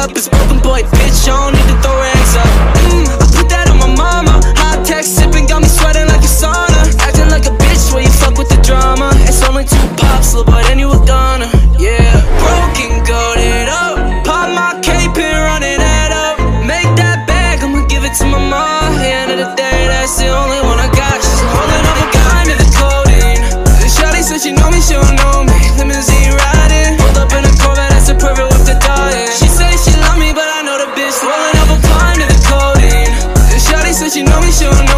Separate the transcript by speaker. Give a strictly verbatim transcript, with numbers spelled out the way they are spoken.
Speaker 1: up, it's broken boy, bitch, I don't need to throw rags up. mm, I put that on my mama. High tech sipping got me sweating like a sauna. Acting like a bitch where you fuck with the drama. It's only two pops, little boy, then you were gonna. Yeah, broken, goated up. Pop my cape and run it head up. Make that bag, I'ma give it to my mom. At the end of the day, that's the only one I got. She's holding up a gun to the codeine. The shawty said she know me, she don't know me. Limousine riding, pulled up in a Corvette, that's a perfect whip to die in. She say she love me, but I know the bitch rolling up a pine to the codeine. The shawty said she know me, she don't know me.